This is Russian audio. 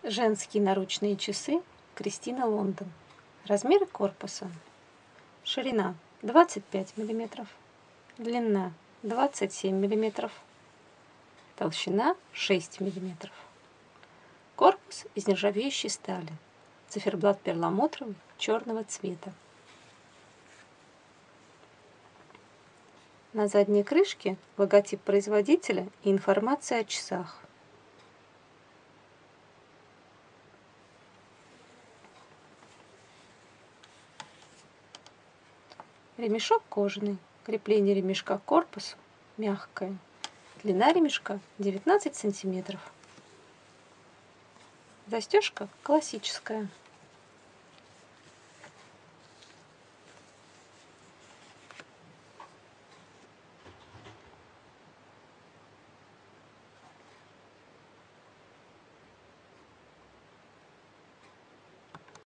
Женские наручные часы Кристина Лондон. Размеры корпуса. Ширина 25 мм, длина 27 мм, толщина 6 мм. Корпус из нержавеющей стали. Циферблат перламутровый черного цвета. На задней крышке логотип производителя и информация о часах. Ремешок кожаный. Крепление ремешка к корпусу мягкое. Длина ремешка 19 см. Застежка классическая.